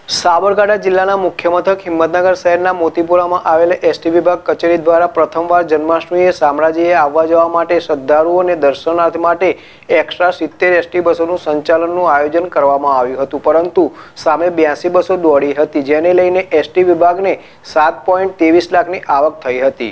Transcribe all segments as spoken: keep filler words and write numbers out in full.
સાબરકાંઠા જિલ્લાના મુખ્ય મથક હિંમતનગર શહેરના મોતીપુરામાં આવેલ એસટી વિભાગ કચેરી દ્વારા પ્રથમવાર જન્માષ્ટમીએ શામળાજીએ આવવા જવા માટે શ્રદ્ધાળુઓ અને દર્શનાર્થી માટે એક્સ્ટ્રા સિત્તેર એસટી બસોનું સંચાલનનું આયોજન કરવામાં આવ્યું હતું, પરંતુ સામે બ્યાસી બસો દોડી હતી, જેને લઈને એસટી વિભાગને સાત પોઈન્ટ ત્રેવીસ લાખની આવક થઈ હતી।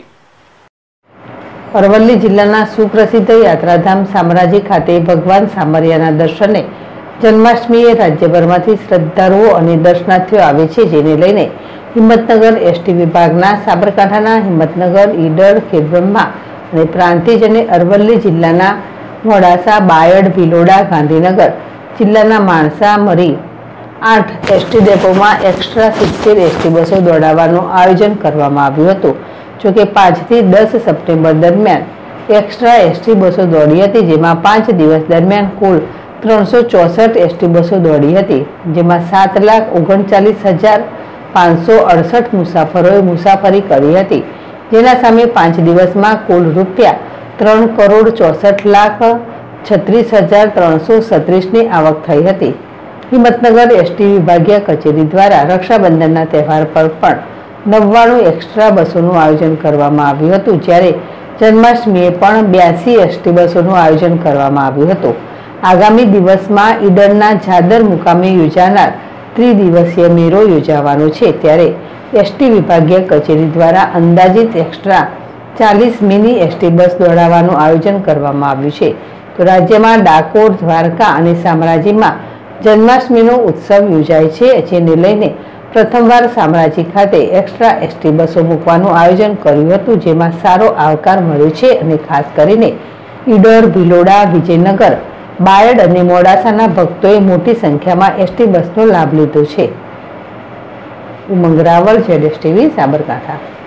અરવલ્લી જિલ્લાના સુપ્રસિદ્ધ યાત્રાધામ શામળાજી ખાતે ભગવાન શામળિયાના દર્શને જન્માષ્ટમીએ રાજ્યભરમાંથી શ્રદ્ધાળુઓ અને દર્શનાર્થીઓ આવે છે, જેને લઈને હિંમતનગર એસટી વિભાગના સાબરકાંઠાના હિંમતનગર, ઈડર, ખેડબ્રહ્મા અને પ્રાંતિજ અને અરવલ્લી જિલ્લાના મોડાસા, બાયડ, ભિલોડા, ગાંધીનગર જિલ્લાના માણસા, મરી આઠ એસટી ડેપોમાં એક્સ્ટ્રા સિત્તેર એસટી બસો દોડાવવાનું આયોજન કરવામાં આવ્યું હતું। જોકે પાંચથી દસ સપ્ટેમ્બર દરમિયાન એક્સ્ટ્રા એસટી બસો દોડી હતી, જેમાં પાંચ દિવસ દરમિયાન કુલ ત્રણસો ચોસઠ એસટી બસો દોડી હતી, જેમાં સાત લાખ ઓગણચાલીસ હજાર પાંચસો અડસઠ મુસાફરોએ મુસાફરી કરી હતી, જેના સામે પાંચ દિવસમાં કુલ રૂપિયા ત્રણ કરોડ ચોસઠ લાખ છત્રીસ હજાર ત્રણસો સત્રીસની આવક થઈ હતી। હિંમતનગર એસટી વિભાગીય કચેરી દ્વારા રક્ષાબંધનના તહેવાર પર પણ નવ્વાણું એક્સ્ટ્રા બસોનું આયોજન કરવામાં આવ્યું હતું, જ્યારે જન્માષ્ટમીએ પણ બ્યાસી એસટી બસોનું આયોજન કરવામાં આવ્યું હતું। આગામી દિવસમાં ઈડરના ઝાદર મુકામે યોજાનાર ત્રિદિવસીય મેળો યોજાવાનો છે, ત્યારે એસટી વિભાગીય કચેરી દ્વારા અંદાજિત એક્સ્ટ્રા ચાલીસ મિની એસટી બસ દોડાવવાનું આયોજન કરવામાં આવ્યું છે। તો રાજ્યમાં ડાકોર, દ્વારકા અને શામળાજીમાં જન્માષ્ટમીનો ઉત્સવ યોજાય છે, જેને લઈને પ્રથમવાર શામળાજી ખાતે એક્સ્ટ્રા એસટી બસો મૂકવાનું આયોજન કર્યું હતું, જેમાં સારો આવકાર મળ્યો છે અને ખાસ કરીને ઈડર, ભિલોડા, વિજયનગર, બાયડ અને મોડાસાના ભક્તોએ મોટી સંખ્યામાં એસટી બસનો લાભ લીધો છે। Umang Raval, Z S TV, Sabarkantha.